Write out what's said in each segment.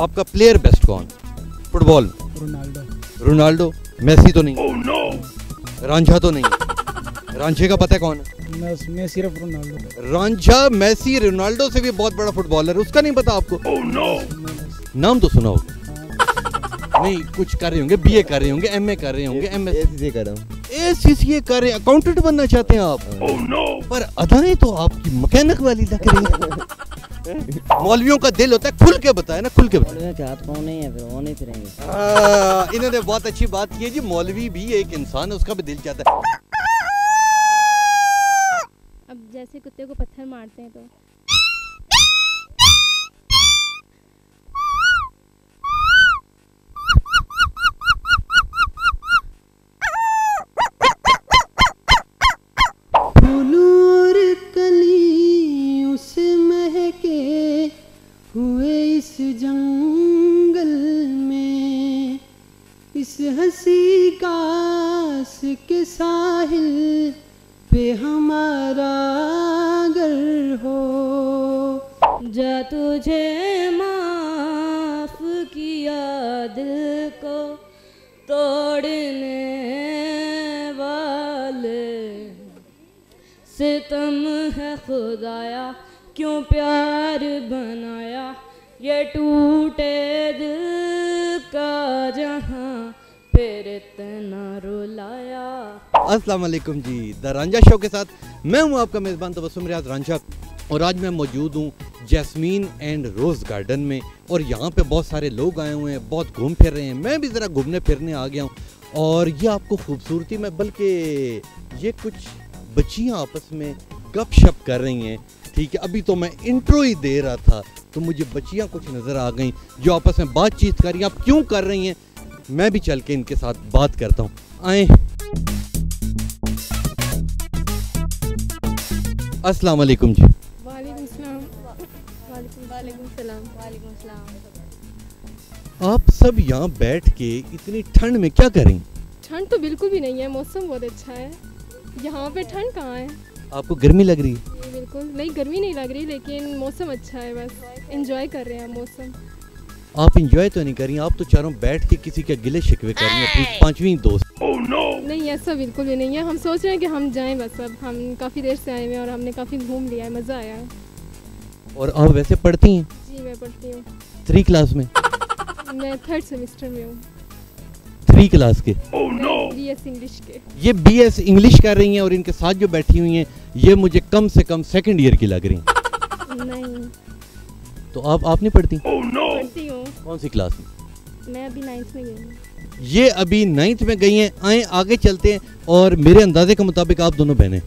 आपका player best कौन football? Ronaldo. Ronaldo. Messi तो नहीं? रांझा तो नहीं? रांझे का पता है कौन है? मैं सिर्फ रोनाल्डो। रांझा मेसी रोनाल्डो से भी बहुत बड़ा फुटबॉलर, उसका नहीं पता आपको? नाम तो सुना होगा। नहीं, कुछ कर रहे होंगे, बीए कर रहे होंगे, एमए कर रहे होंगे, एमएससी कर रहे होंगे, एसीसीए कर रहे हैं, अकाउंटेंट बनना चाहते हैं आप। पर अदाएं तो आपकी मैकेनिक वाली लग रही है। मौलवियों का दिल होता है, खुल के बताए ना, खुल के बताए। इन्होंने बहुत अच्छी बात की है जी, मौलवी भी एक इंसान है, उसका भी दिल चाहता है। अब जैसे कुत्ते को पत्थर मारते हैं तो इस जंगल में इस हंसी कास के साहिल पे हमारा घर हो। जा तुझे माफ किया दिल को तोड़ने वाले, सितम है खुदाया क्यों प्यार बनाया, ये टूटे दिल का जहां फिर इतना रुलाया। अस्सलाम वालेकुम जी, द रांझा शो के साथ मैं हूं आपका मेज़बान तबस्सुम रियाज रांझा, और आज मैं मौजूद हूं जैस्मीन एंड रोज़ गार्डन में, और यहाँ पे बहुत सारे लोग आए हुए हैं, बहुत घूम फिर रहे हैं। मैं भी ज़रा घूमने फिरने आ गया हूँ, और ये आपको खूबसूरती में, बल्कि ये कुछ बच्चियाँ आपस में गपशप कर रही हैं। ठीक है, अभी तो मैं इंट्रो ही दे रहा था तो मुझे बच्चियाँ कुछ नज़र आ गई जो आपस में बातचीत कर रही हैं। अब क्यों कर रही हैं, मैं भी चल के इनके साथ बात करता हूँ। आए। अस्सलाम वालेकुम जी। वालेकुम सलाम। वालेकुम सलाम। वालेकुम सलाम। आप सब यहाँ बैठ के इतनी ठंड में क्या करें? ठंड तो बिल्कुल भी नहीं है, मौसम बहुत अच्छा है। यहाँ पे ठंड कहाँ है? आपको गर्मी लग रही है? बिल्कुल नहीं, गर्मी नहीं लग रही, लेकिन मौसम अच्छा है, बस एंजॉय कर रहे हैं मौसम। आप एंजॉय तो नहीं कर रही, आप तो चारों बैठ के किसी के गिले शिकवे कर रही हैं, अपनी पांचवी दोस्त। नहीं, ऐसा बिल्कुल भी नहीं है। हम सोच रहे हैं कि हम जाएं, बस अब हम काफ़ी देर से आए हुए हैं और हमने काफ़ी घूम लिया है, मज़ा आया है। और आप वैसे पढ़ती हैं? जी, मैं पढ़ती हूँ। 3 क्लास में? मैं 3rd सेमेस्टर में हूँ। 3 क्लास के? BS इंग्लिश के। ये BS इंग्लिश कर रही हैं, और इनके साथ जो बैठी हुई हैं ये मुझे कम से कम 2nd ईयर की लग रही हैं। नहीं। तो आप नहीं पढ़ती? पढ़ती हूँ। कौन सी क्लास में? मैं अभी 9th में गई हूँ। ये अभी 9th में गई हैं। आए आगे चलते हैं, और मेरे अंदाजे के मुताबिक आप दोनों बहनें।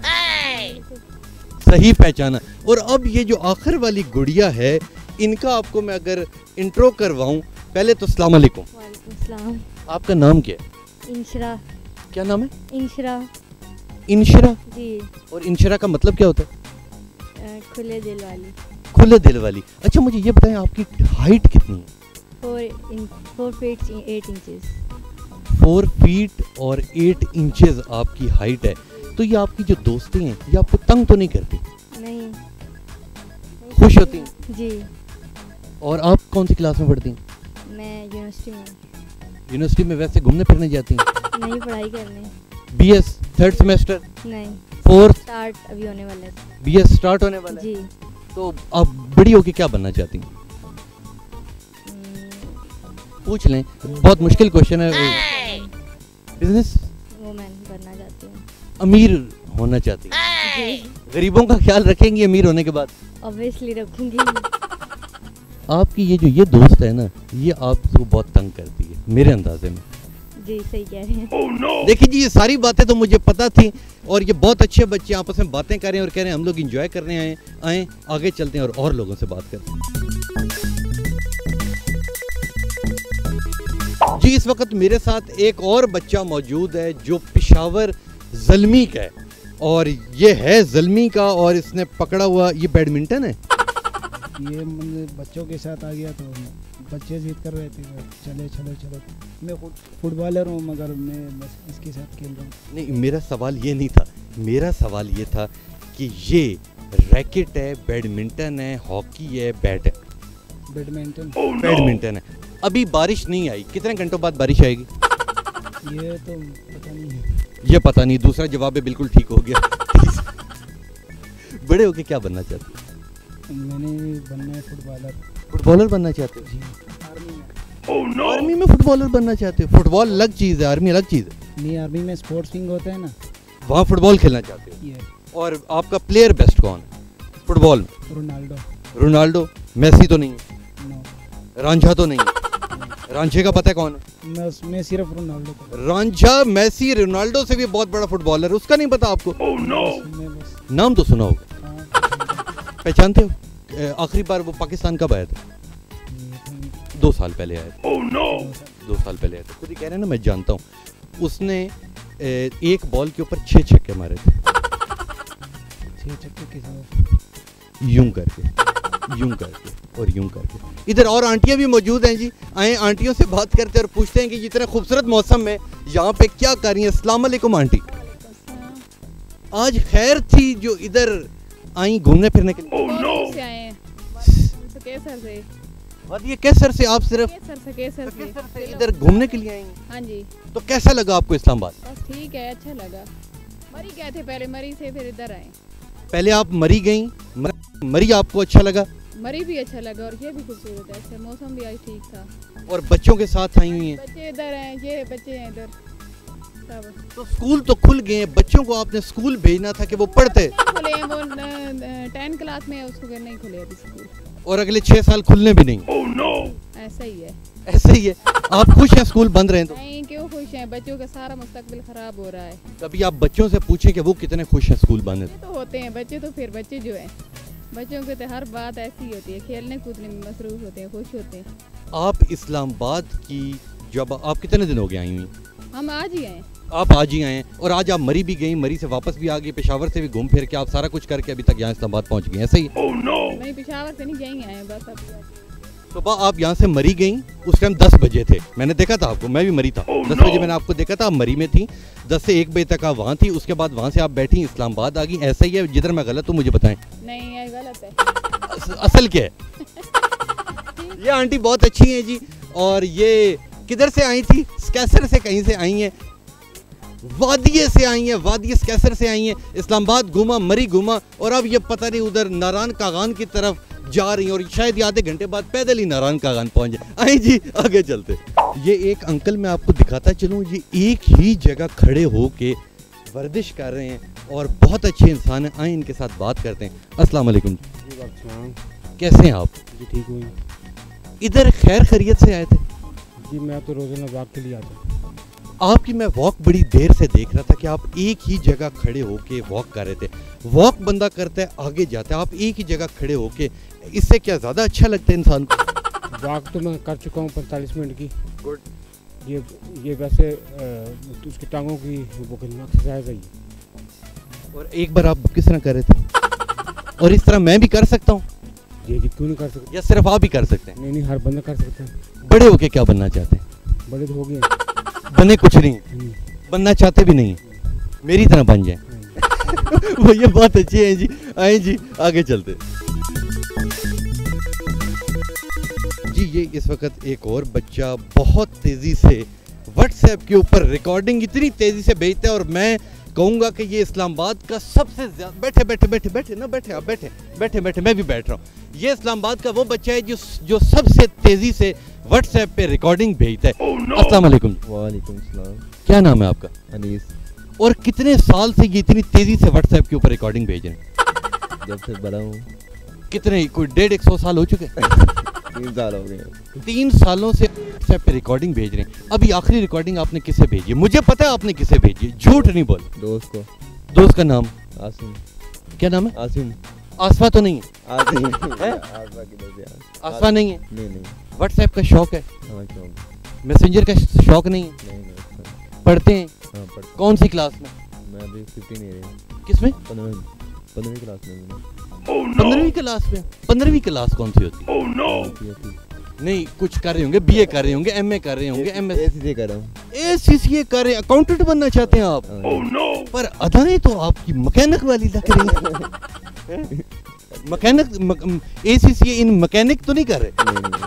सही पहचाना। और अब ये जो आखिर वाली गुड़िया है, इनका आपको मैं अगर इंट्रो करवाऊं, पहले तो अस्सलाम वालेकुम। वालेकुम सलाम। आपका नाम क्या है? इंशरा। क्या नाम है? इंशरा। इंशरा? जी। और इंशरा का मतलब क्या होता है? खुले दिल वाली। खुले दिल वाली। अच्छा, मुझे ये बताएं आपकी हाइट कितनी है? 4 feet 8 inches। 4 फीट और 8 इंचेस आपकी हाइट है। तो ये आपकी जो दोस्ती हैं, ये आपको तंग तो नहीं करती? नहीं। खुश होती हैं? जी। और आप कौन सी क्लास में पढ़ती हैं? मैं यूनिवर्सिटी में। यूनिवर्सिटी में वैसे घूमने फिरने जाती हैं? नहीं, पढ़ाई करने। BS 3rd semester? नहीं। 4th? स्टार्ट अभी होने वाला है। BS स्टार्ट होने वाला है? जी। तो आप बड़ी होके क्या बनना चाहती हैं? पूछ लें, बहुत मुश्किल क्वेश्चन है। बिजनेस वुमेन बनना चाहती हूँ। अमीर होना चाहती हैं? गरीबों का ख्याल रखेंगी अमीर होने के बाद? ऑब्वियसली रखूंगी। आपकी ये दोस्त है ना, ये आपको बहुत तंग करती है मेरे अंदाजे में। जी, सही कह रहे हैं। देखिए जी, ये सारी बातें तो मुझे पता थी, और ये बहुत अच्छे बच्चे आपस में बातें कर रहे हैं और कह रहे हैं हम लोग एंजॉय करने आए आगे चलते हैं और लोगों से बात करते हैं। जी, इस वक्त मेरे साथ एक और बच्चा मौजूद है जो पेशावर ज़ल्मी का है, और ये है ज़ल्मी का, और इसने पकड़ा हुआ ये बैडमिंटन है। ये बच्चों के साथ आ गया तो बच्चे जिद कर रहे थे, चले चलो चलो। मैं फुटबॉलर हूँ, मगर मैं बस इसके साथ खेल रहा हूँ। नहीं, मेरा सवाल ये नहीं था। मेरा सवाल ये था कि ये रैकेट है, बैडमिंटन है, हॉकी है, बैट है, बैडमिंटन। बैडमिंटन है। अभी बारिश नहीं आई, कितने घंटों बाद बारिश आएगी? ये तो पता नहीं है। ये पता नहीं। दूसरा जवाब है बिल्कुल ठीक हो गया। बड़े होके क्या बनना चाहते हो? मैंने बनना है फुटबॉलर। फुटबॉलर बनना चाहते हो? जी, आर्मी में। आर्मी में फुटबॉलर बनना चाहते हो? फुटबॉल अलग चीज़ है, आर्मी अलग चीज़ है। नहीं, आर्मी में स्पोर्ट्स विंग होता है ना, वहाँ फुटबॉल खेलना चाहते हो? ये और आपका प्लेयर बेस्ट कौन है फुटबॉल में? रोनाल्डो। रोनाल्डो? मेसी तो नहीं है? नो, रांझा तो नहीं है? रांझे का पता है कौन है? मैं सिर्फ रोनाल्डो को। रांझा मेसी रोनाल्डो से भी बहुत बड़ा फुटबॉलर, उसका नहीं पता आपको? मैं बस नाम तो सुना होगा, हाँ, पहचानते हो? आखिरी बार वो पाकिस्तान कब आया था? ये तो 2 साल पहले आया था। 2 2 साल पहले आया था। खुद ही कह रहे हैं ना, मैं जानता हूँ। उसने एक बॉल के ऊपर 6 छक्के मारे थे, 6 छक्के के साथ। यूं करके और यूं करके। इधर और आंटियां भी मौजूद हैं जी, आए आंटियों से बात करते हैं और पूछते हैं कि इतने खूबसूरत मौसम में यहाँ पे क्या कर रही हैं। अस्सलाम वालेकुम आंटी, आज खैर थी जो इधर आई घूमने फिरने के लिए? से आए हैं केसर से। और ये कैसर से आप सिर्फ केसर से इधर घूमने के लिए आई हैं? हाँ जी, तो कैसा लगा आपको इस्लामाबाद? बस ठीक है, अच्छा लगा। मरी गए थे पहले, मरी से फिर इधर आए। पहले आप मरी गई, मरी आपको अच्छा लगा? मरी भी अच्छा लगा और ये भी खूबसूरत है, अच्छा मौसम भी आज ठीक था। और बच्चों के साथ आई हुई हैं? बच्चे इधर हैं, ये बच्चे हैं इधर सब। तो स्कूल तो खुल गए हैं, बच्चों को आपने स्कूल भेजना था कि वो पढ़ते। खुले हैं, वो 10 क्लास में है, उसको नहीं खुले अभी स्कूल, और अगले 6 साल खुलने भी नहीं। ऐसा ही है। ऐसे ही है। आप खुश हैं स्कूल बंद रहे हैं तो? नहीं, क्यों खुश हैं, बच्चों का सारा मुस्तकबिल खराब हो रहा है। कभी आप बच्चों से पूछें कि वो कितने खुश हैं स्कूल बंद है? बच्चे तो होते हैं, बच्चे तो फिर बच्चे जो हैं, बच्चों के तो हर बात ऐसी ही होती है, खेलने कूदने में मसरूफ होते हैं, खुश होते हैं। आप इस्लामाबाद की जब आप कितने दिन हो गए आई हुई? हम आज ही आए। आप आज ही आए हैं और आज आप मरी भी गई, मरी से वापस भी आ गई, पेशावर से भी घूम फिर के आप सारा कुछ करके अभी तक यहाँ इस्लामाबाद पहुँच गए, ऐसे ही? नहीं, पेशावर से नहीं जाएंगे आए बस अभी। सुबह आप यहाँ से मरी गई, उस टाइम 10 बजे थे, मैंने देखा था आपको, मैं भी मरी था। 10 बजे मैंने आपको देखा था, आप मरी में थी। 10 से 1 बजे तक आप वहाँ थी, उसके बाद वहाँ से आप बैठी इस्लामाबाद आ गई, ऐसा ही है? जिधर मैं गलत हूँ मुझे बताएं। नहीं, ये गलत है। असल क्या है? ये आंटी बहुत अच्छी हैं जी, और ये किधर से आई थी? स्कैसर से कहीं से आई हैं, वादिये से आई हैं, वादिये स्कैसर से आई हैं। इस्लामाबाद घूमा, मरी घूमा, और अब ये पता नहीं उधर नारायण कागान की तरफ जा रही हैं, और शायद आधे घंटे बाद पैदल ही नारायण कागान पहुंच जाए। आई जी, आगे चलते। ये एक अंकल मैं आपको दिखाता चलूँ, ये एक ही जगह खड़े होके वर्जिश कर रहे हैं और बहुत अच्छे इंसान हैं। आए इनके साथ बात करते हैं। अस्सलाम वालेकुम जी, कैसे हैं आप? जी ठीक हुई इधर खैर खैरियत से आए थे? जी, मैं तो रोज़ाना वॉक के लिए आता हूँ। आपकी मैं वॉक बड़ी देर से देख रहा था कि आप एक ही जगह खड़े होके वॉक कर रहे थे। वॉक बंदा करता है, आगे जाता है, आप एक ही जगह खड़े होके, इससे क्या ज़्यादा अच्छा लगता है इंसान को? वॉक तो मैं कर चुका हूँ 45 मिनट की। गुड। ये वैसे तो उसकी टांगों की वो एक्सरसाइज है ये। और एक बार आप किस तरह कर रहे थे, और इस तरह मैं भी कर सकता हूँ जी क्यों नहीं कर सकते? या सिर्फ आप ही कर सकते हैं? नहीं, हर बंदा कर सकता है। बड़े होके क्या बनना चाहते हैं? बड़े तो हो गए। बने कुछ नहीं, बनना चाहते भी नहीं, मेरी तरह बन जाए। वो ये बात अच्छी है जी। आए जी, आगे चलते जी। ये इस वक्त एक और बच्चा बहुत तेजी से व्हाट्सएप के ऊपर रिकॉर्डिंग इतनी तेजी से भेजता है, और मैं कहूँगा कि ये इस्लामाबाद का सबसे ज्यादा बैठे बैठे बैठे बैठे ना बैठे आप बैठे बैठे बैठे मैं भी बैठ रहा हूँ। ये इस्लामाबाद का वो बच्चा है जो सबसे तेजी से व्हाट्सएप पे रिकॉर्डिंग भेजता है। अस्सलाम वालेकुम। वालेकुम सलाम। क्या नाम है आपका? अनीस। और कितने साल से ये इतनी तेजी से व्हाट्सएप के ऊपर रिकॉर्डिंग भेज रहे हैं? जब से बड़ा हूँ। कितने, कोई 150 साल हो चुके? 3 साल हो गए। 3 सालों से व्हाट्सएप पे रिकॉर्डिंग भेज रहे हैं। अभी आखिरी रिकॉर्डिंग आपने किसे भेजी? मुझे पता है आपने किसे भेजी है, झूठ नहीं बोल। दोस्त को। दोस्त का नाम? आसिम। क्या नाम है? आसिम। आसफा तो नहीं है? आसिम है? आसफा किधर से आया? आसफा नहीं है? नहीं। व्हाट्सएप का शौक है? हाँ शौक। मैसेंजर का शौक नहीं है? नहीं। पढ़ते हैं? हाँ पढ़ता। कौन सी क्लास में? मैं अभी 15 ईयर। किसमें? 15वीं क्लास में। 15वीं क्लास में? 15वीं क्लास कौन सी होती है? नहीं, कुछ कर रहे होंगे, बीए कर रहे होंगे, एमए कर रहे होंगे, एमएस एसीसी कर रहा हूँ। एसीसीए कर रहे हैं, अकाउंटेंट बनना चाहते हैं आप? पर अदाएं तो आपकी मैकेनिक वाली लग रही है। मैकेनिक ACCA इन मैकेनिक तो नहीं कर रहे?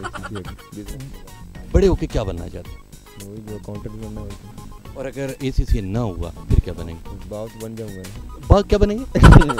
नहीं बड़े होके क्या बनना चाहते हैं? वही जो अकाउंटेंट बनना है और अगर ACCA ना हुआ फिर क्या बनेंगे? बाप बन जाऊंगा। बाप क्या बनेंगे?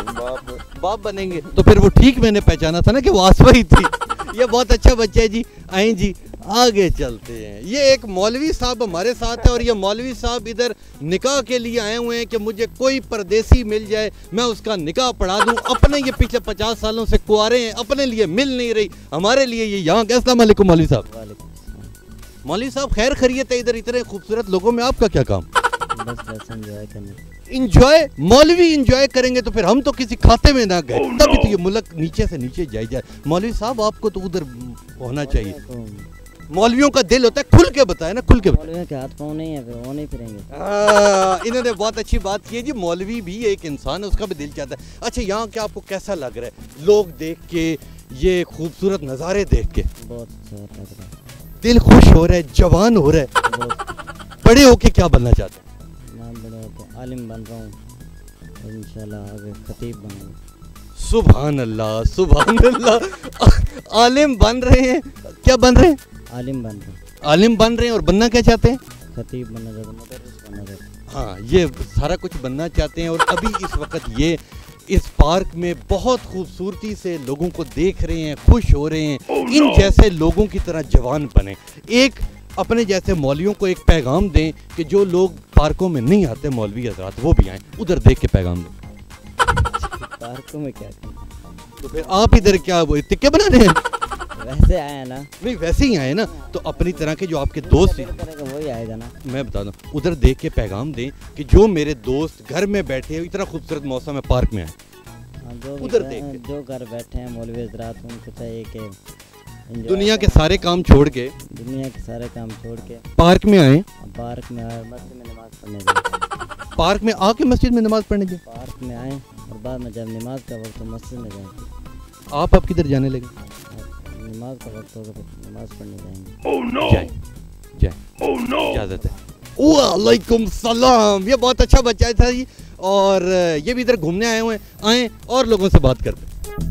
बाप बनेंगे। तो फिर वो ठीक मैंने पहचाना था ना कि वो आसवा ही थी। ये बहुत अच्छा बच्चा है जी। आए जी आगे चलते हैं। ये एक मौलवी साहब हमारे साथ है और ये मौलवी साहब इधर निकाह के लिए आए हुए हैं कि मुझे कोई परदेसी मिल जाए मैं उसका निकाह पढ़ा दूं। अपने ये पिछले 50 सालों से कुंवारे हैं, अपने लिए मिल नहीं रही, हमारे लिए ये यहाँ के। अस्सलाम वालेकुम मौलवी साहब। मौलवी साहब खैर खैरियत है? इधर इतने खूबसूरत लोगों में आपका क्या काम? बस एंजॉय करना। इंजॉय? मौलवी इंजॉय करेंगे तो फिर हम तो किसी खाते में ना गए, तभी तो ये मुल्क नीचे से नीचे जाए। मौलवी साहब आपको तो उधर होना चाहिए। मौलवियों का दिल होता है, खुल के बताए ना, खुल के बताए। मौलवियों के हाथ पाँव नहीं है, फिर वो नहीं फिरेंगे। इन्होंने बहुत अच्छी बात की है जी। मौलवी भी एक इंसान है, उसका भी दिल चाहता है। अच्छा, यहाँ क्या आपको कैसा लग रहा है लोग देख के, ये खूबसूरत नज़ारे देख के? बहुत अच्छा लग रहा है, दिल खुश हो रहा है, जवान हो रहा है। बहुत। बड़े होके क्या बनना चाहते हैं? मैं बड़ा होकर आलिम बन रहा हूँ और इंशाल्लाह आगे खतीब बनूँगा। सुभान अल्लाह, सुभान अल्लाह। आलिम बन रहे हैं? क्या बन रहे हैं? आलिम बन रहा हूँ। आलिम बन रहे हैं और बनना क्या चाहते हैं? खतीब बनना चाहता हूँ, मुदर्रिस बनना चाहता हूँ। हाँ, ये सारा कुछ बनना चाहते हैं। और अभी इस वक्त ये इस पार्क में बहुत खूबसूरती से लोगों को देख रहे हैं, खुश हो रहे हैं। इन जैसे लोगों की तरह जवान बने। एक अपने जैसे मौलवियों को एक पैगाम दें कि जो लोग पार्कों में नहीं आते मौलवी हजरात, वो भी आएँ, उधर देख के पैगाम दें। पार्कों में क्या करना? तो फिर आप इधर क्या वो टिक्के बना रहे हैं? वैसे आया ना, नहीं वैसे ही आए ना, तो अपनी तरह के जो आपके दोस्त हैं, करेगा वही आएगा ना। मैं बता दूं, उधर देख के पैगाम दें कि जो मेरे दोस्त घर में बैठे हैं, इतना खूबसूरत मौसम है, पार्क में आए। हाँ, जो भी उधर देख के। जो घर बैठे हैं मौलवी हजरात, उनको चाहिए कि enjoy दुनिया के करें। सारे काम छोड़ के दुनिया के सारे काम छोड़ के पार्क में आए। पार्क में आए, मस्जिद में नमाज पढ़ने जाए। पार्क में आके मस्जिद में नमाज पढ़ने जाए। पार्क में आए और बाद में जब नमाज का वक्त हो मस्जिद में जाएंगे। आप अब किधर जाने लगे? नमाज का वक्त होगा तो नमाज पढ़ने जाएंगे। जाए जाए, इजाजत है। वालेकुम सलाम। ये बहुत अच्छा बच्चा था जी, और ये भी इधर घूमने आए हुए हैं। आए और लोगों से बात करते हैं।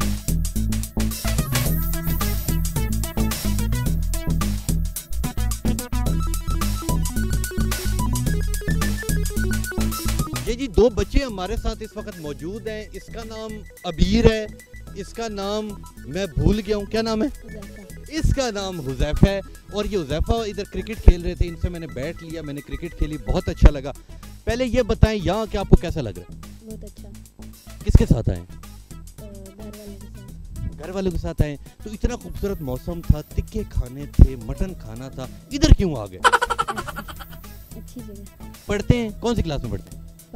ये जी दो बच्चे हमारे साथ इस वक्त मौजूद हैं। इसका नाम अबीर है, इसका नाम मैं भूल गया हूँ, क्या नाम है? इसका नाम हुज़ैफा है। और ये हुज़ैफा इधर क्रिकेट खेल रहे थे, इनसे मैंने बैट लिया, मैंने क्रिकेट खेली, बहुत अच्छा लगा। पहले ये बताएं यहाँ क्या आपको कैसा लग रहा है? बहुत अच्छा। किसके साथ आए? घर वालों के साथ। घर वालों के साथ आए। तो इतना खूबसूरत मौसम था, टिक्के खाने थे, मटन खाना था, इधर क्यों आ गए? अच्छी जगह। पढ़ते हैं? कौन सी क्लास में पढ़ते हैं?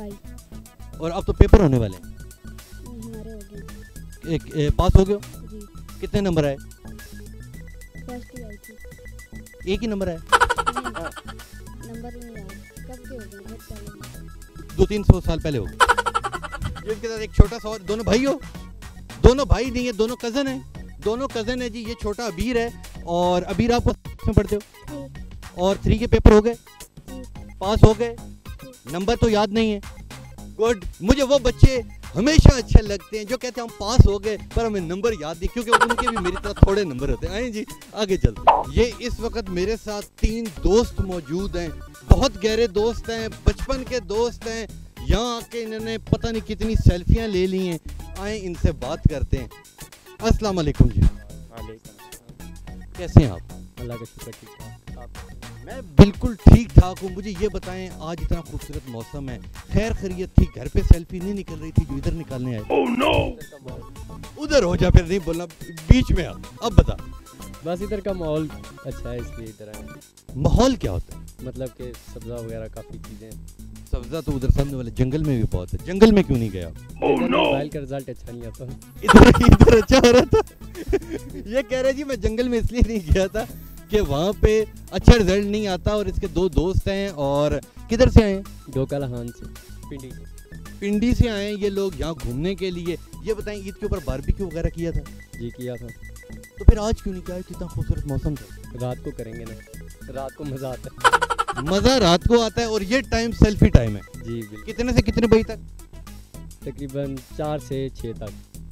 5 और अब तो पेपर होने वाले हैं। हमारे हो गए पास हो गए हो? जी। कितने नंबर आए? फर्स्ट ही आई थी। एक ही नंबर आए? नंबर नहीं आया। कब के हो गए? बहुत पहले। 200-300 साल पहले हो गए। इसके साथ एक छोटा सा और, दोनों भाई हो? दोनों भाई नहीं है, दोनों कज़न है। दोनों कज़न है जी। ये छोटा अबीर है और अबीर आप में पढ़ते हो? और 3 के पेपर हो गए? पास हो गए? नंबर तो याद नहीं है? गुड। मुझे वो बच्चे हमेशा अच्छे लगते हैं जो कहते हैं हम पास हो गए पर हमें नंबर याद नहीं, क्योंकि उनके भी मेरी तरह थोड़े नंबर होते हैं। आए जी आगे चलते हैं। ये इस वक्त मेरे साथ 3 दोस्त मौजूद हैं, बहुत गहरे दोस्त हैं, बचपन के दोस्त हैं। यहाँ आके इन्होंने पता नहीं कितनी सेल्फियाँ ले ली हैं। आए इनसे बात करते हैं। अस्सलाम वालेकुम जी। कैसे हैं आप? अल्लाह का शुक्र, ठीक ठाक। मैं बिल्कुल ठीक ठाक हूँ। मुझे ये बताएं, आज इतना खूबसूरत मौसम है, खैर खैरियत थी? घर पे सेल्फी नहीं निकल रही थी जो इधर निकालने आए? oh, no! उधर हो जा, फिर नहीं बोलना, बीच में अब बता। बस इधर का माहौल अच्छा है इसलिए इधर आए। माहौल क्या होता है? मतलब कि सब्जा वगैरह काफ़ी चीज़ें। सब्जा तो उधर सामने वाले जंगल में भी बहुत है। जंगल में क्यों नहीं गया? मोबाइल का रिजल्ट अच्छा नहीं आता। इधर अच्छा हो रहा था। ये कह रहे जी मैं जंगल में इसलिए नहीं गया था कि वहाँ पे अच्छा रिजल्ट नहीं आता। और इसके 2 दोस्त हैं। और किधर से आए? डोकालाहान से, पिंडी से। पिंडी से आए ये लोग यहाँ घूमने के लिए। ये बताएं, ईद के ऊपर बारबेक्यू वगैरह किया था? जी किया था। तो फिर आज क्यों नहीं किया? कितना खूबसूरत मौसम था। रात को करेंगे ना, रात को मज़ा आता है। मज़ा रात को आता है। और ये टाइम सेल्फी टाइम है। जी बिल्कुल। कितने से कितने बजे तक? तकरीबन 4 से 6 तक।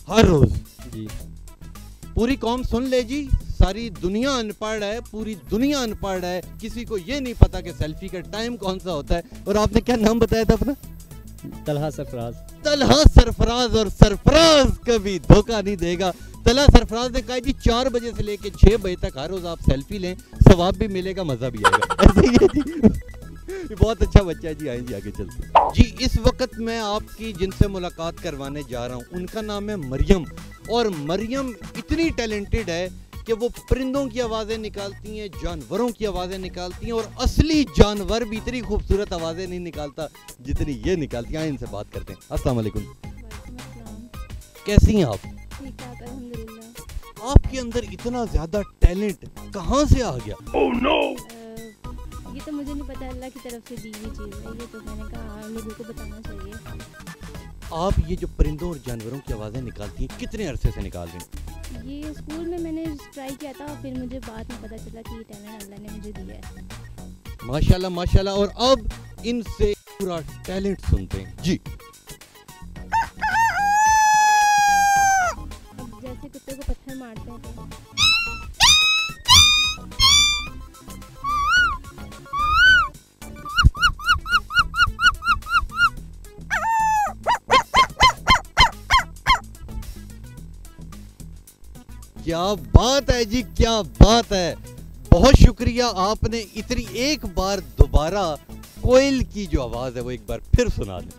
हर रोज जी। पूरी कौम सुन ले जी, सारी दुनिया अनपढ़ है, पूरी दुनिया अनपढ़ है, किसी को ये नहीं पता कि सेल्फी का टाइम कौन सा होता है। और आपने क्या नाम बताया था अपना? तलहा सरफराज। तलहा सरफराज। और सरफराज कभी धोखा नहीं देगा। तलहा सरफराज ने कहा जी 4 बजे से लेके 6 बजे तक हर रोज आप सेल्फी लें, सवाब भी मिलेगा, मजा भी आएगा। ऐसे ही है जी। ये बहुत अच्छा बच्चा है जी। आए जी आगे चलते हैं जी। इस वक्त मैं आपकी जिनसे मुलाकात करवाने जा रहा हूँ उनका नाम है मरियम। और मरियम इतनी टैलेंटेड है कि वो परिंदों की आवाज़ें निकालती हैं, जानवरों की आवाज़ें निकालती हैं, और असली जानवर भी इतनी खूबसूरत आवाज़ें नहीं निकालता जितनी ये निकालती हैं। इनसे बात करते हैं। अस्सलाम वालेकुम। कैसी हैं आप? ठीक ठाक अल्हम्दुलिल्लाह। आपके अंदर इतना ज़्यादा टैलेंट कहाँ से आ गया? Oh, no! ये तो मुझे नहीं पता, अल्लाह की तरफ से दी हुई चीज़ है ये, तो मैंने कहा लोगों को बताना चाहिए। आप ये जो परिंदों और जानवरों की आवाज़ें निकालती हैं कितने अरसे से निकाल रही हैं? ये स्कूल में मैंने ट्राई किया था, फिर मुझे बाद में पता चला कि ये टैलेंट अल्लाह ने मुझे दिया है। माशाल्लाह माशाल्लाह। और अब इनसे पूरा टैलेंट सुनते हैं जी। अब जैसे कुत्ते को पत्थर मारते हैं तो क्या बात है जी, क्या बात है। बहुत शुक्रिया, आपने इतनी एक बार दोबारा कोयल की जो आवाज है वो एक बार फिर सुना दें।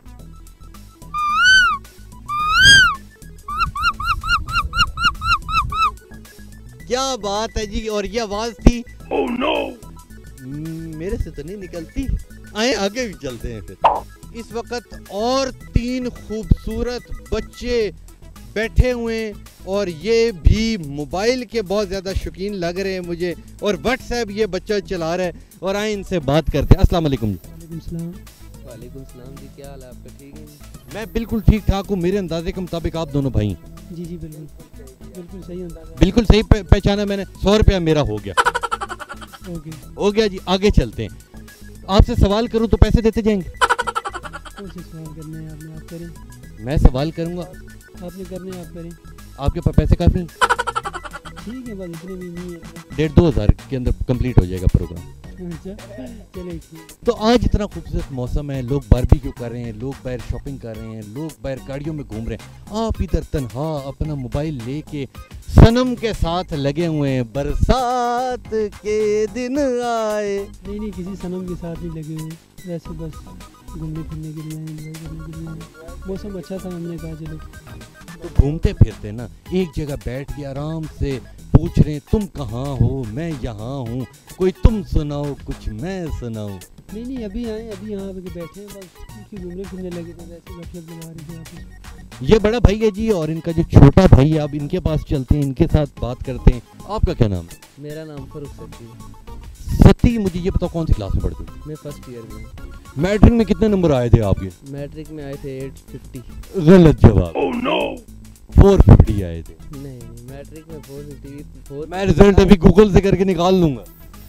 क्या बात है जी। और ये आवाज थी oh, no! मेरे से तो नहीं निकलती। आए आगे भी चलते हैं फिर। इस वक्त और 3 खूबसूरत बच्चे बैठे हुए हैं और ये भी मोबाइल के बहुत ज़्यादा शौकीन लग रहे हैं मुझे, और व्हाट्सएप ये बच्चा चला रहा है। और आए इनसे बात करते हैं। अस्सलाम वालेकुम जी। वालेकुम सलाम जी, क्या हाल है आपका? ठीक है? मैं बिल्कुल ठीक ठाक हूँ। मेरे अंदाजे के मुताबिक आप दोनों भाई? जी जी बिल्कुल बिल्कुल सही अंदाजा। बिल्कुल सही पहचाना मैंने। 100 रुपया मेरा हो गया। हो गया जी। आगे चलते हैं। आपसे सवाल करूँ तो पैसे देते जाएंगे? कौन से सवाल करने हैं आपने? आप करें। मैं सवाल करूँगा, आपने करने आप करें। आपके पास पैसे काफ़ी? ठीक है, बस इतने भी नहीं है। 1,500-2 हज़ार के अंदर कंप्लीट हो जाएगा प्रोग्राम। अच्छा चले। तो आज इतना खूबसूरत मौसम है, लोग बारबेक्यू कर रहे हैं, लोग बाहर शॉपिंग कर रहे हैं, लोग बाहर गाड़ियों में घूम रहे हैं। आप इधर तन्हा अपना मोबाइल लेके सनम के साथ लगे हुए हैं। बरसात के दिन आए। नहीं किसी सनम के साथ नहीं लगे हुए, वैसे बस घूमने फिरने के लिए, एंजॉय करने के लिए। मौसम अच्छा था, हमने कहा चलो। तो घूमते फिरते ना एक जगह बैठ के आराम से पूछ रहे हैं तुम कहाँ हो, मैं यहाँ हूँ, कोई तुम सुनाओ कुछ मैं सुनाऊँ। नहीं अभी आए, अभी यहाँ पे बैठे हैं, बस घूमने फिरने लगे थे, वैसे मतलब लगा रहे थे वापस। ये बड़ा भाई है जी और इनका जो छोटा भाई है, अब इनके पास चलते हैं, इनके साथ बात करते हैं। आपका क्या नाम है? मेरा नाम फरूक सती है। सती, मुझे ये बताओ कौन सी क्लास में पढ़ते हो? मैं फर्स्ट ईयर में हूँ। मैट्रिक में कितने नंबर आए थे आपके? मैट्रिक में आए थे 850। गलत जवाब। oh, no! 450 आए थे। नहीं मैट्रिक में 450। मैं रिजल्ट अभी गूगल से करके निकाल लूंगा।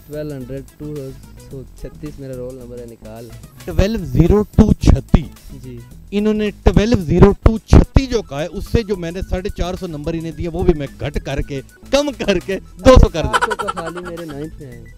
1200-236 मेरा रोल नंबर है, निकाल। 120236 जी। इन्होंने 120236 जो कहा है उससे जो मैंने 450 नंबर इन्हें दिए वो भी मैं घट करके कम करके 200 कर दिया। तो खाली मेरे 9th में आए।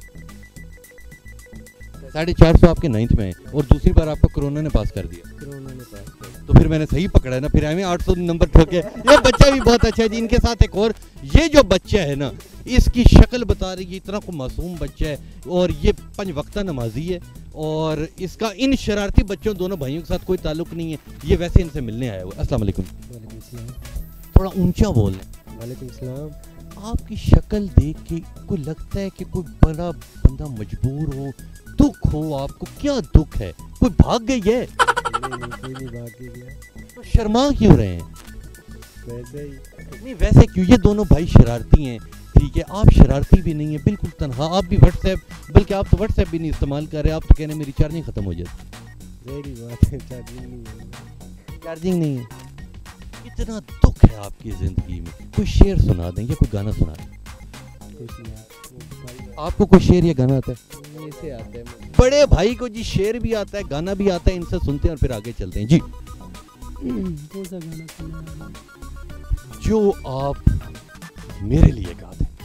450 आपके 9th में है और दूसरी बार आपको कोरोना ने पास कर दिया। कोरोना ने पास कर दिया। तो फिर मैंने सही पकड़ा है ना, फिर हमें 800 नंबर ठोके। ये बच्चा भी बहुत अच्छा है जी। इनके साथ एक और, ये जो बच्चा है ना, इसकी शक्ल बता रही है, इतना को मासूम बच्चा है और ये 5 वक्ता नमाजी है और इसका इन शरारती बच्चों दोनों भाइयों के साथ कोई ताल्लुक नहीं है। ये वैसे इनसे मिलने आया हुआ। अस्सलाम वालेकुम। वालेकुम सलाम। थोड़ा ऊंचा बोल रहे। वालेकुम सलाम। आपकी शक्ल देख के कोई लगता है कि कोई बड़ा बंदा मजबूर हो, दुख हो। आपको क्या दुख है? कोई भाग गई है? नहीं कोई नहीं भाग गया। तो शर्मा क्यों रहे हैं? वैसे ही नहीं वैसे क्यों? ये दोनों भाई शरारती हैं, ठीक है, आप शरारती भी नहीं है, बिल्कुल तनहा। आप भी व्हाट्सएप, बल्कि आप तो व्हाट्सएप भी नहीं इस्तेमाल कर रहे, आप तो कहने मेरी चार्जिंग खत्म हो जाती। मेरी बात है, चार्जिंग नहीं है। चार्जिंग नहीं है। इतना दुख है आपकी जिंदगी में। कोई शेर सुना दें या कोई गाना सुना दें। कुछ नहीं। आपको कोई शेर या गाना आता है? ऐसे आता है। बड़े भाई को जी शेर भी आता है, गाना भी आता है। इनसे सुनते हैं और फिर आगे चलते हैं जी। कौन सा गाना सुना है? जो आप मेरे लिए गाते हैं।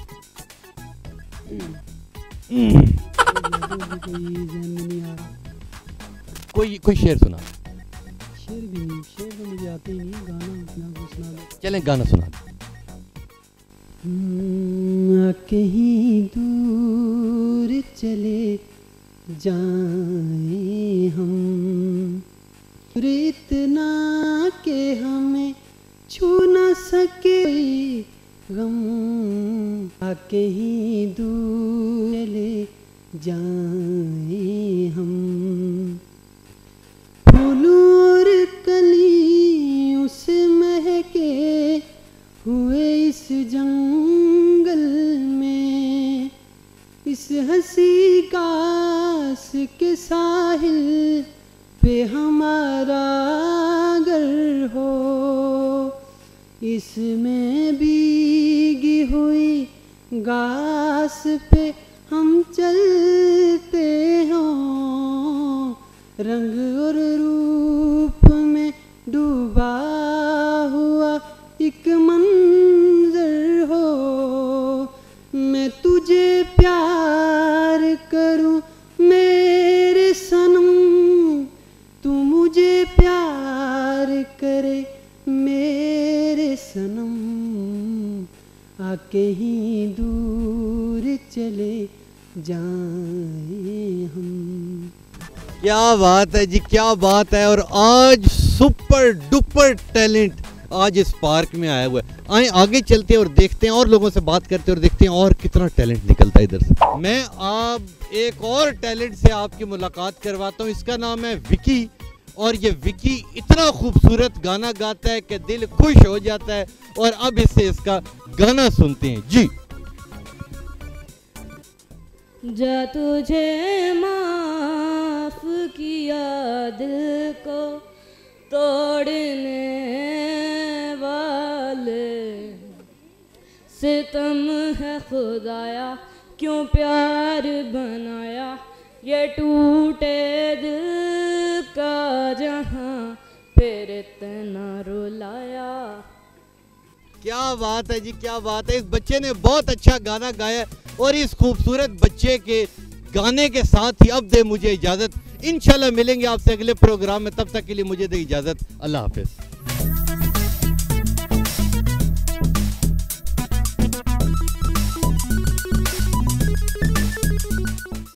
कोई ज़हन में नहीं आ रहा। कोई शेर सुना, शेर भी नहीं, शेर तो मुझे आते ही नहीं, गाना अपना कुछ सुना दो। चलें गाना सुना दें। कहीं दूर चले जाएं हम, इतना के हमें छू न सके गम, कहीं दूर चले जाएं हम, फूलों और कलियों से महके हुए इस जंगल में, इस हंसी कास के साहिल पे हमारा घर हो, इसमें भीगी हुई घास पे हम चलते हों, रंग और रूप में डूबा हुआ एक मंजर हो, मैं तुझे प्यार करूं मेरे सनम, तू मुझे प्यार करे मेरे सनम, आके ही दूर चले जाएं हम। क्या बात है जी, क्या बात है। और आज सुपर डुपर टैलेंट आज इस पार्क में आया हुआ है। आए आगे चलते हैं और देखते हैं और लोगों से बात करते हैं और देखते हैं और कितना टैलेंट निकलता है इधर से। मैं आप एक और टैलेंट से आपकी मुलाकात करवाता हूँ। इसका नाम है विकी और ये विकी इतना खूबसूरत गाना गाता है कि दिल खुश हो जाता है। और अब इससे इसका गाना सुनते हैं जी। जा तुझे माफ किया दिल को तोड़ने वाले, सितम है खुदाया क्यों प्यार बनाया, ये टूटे दिल का जहां फिर इतना रुलाया। क्या बात है जी, क्या बात है। इस बच्चे ने बहुत अच्छा गाना गाया और इस खूबसूरत बच्चे के गाने के साथ ही अब दे मुझे इजाज़त। इंशाल्लाह मिलेंगे आपसे अगले प्रोग्राम में, तब तक के लिए मुझे दे इजाज़त। अल्लाह हाफिज़।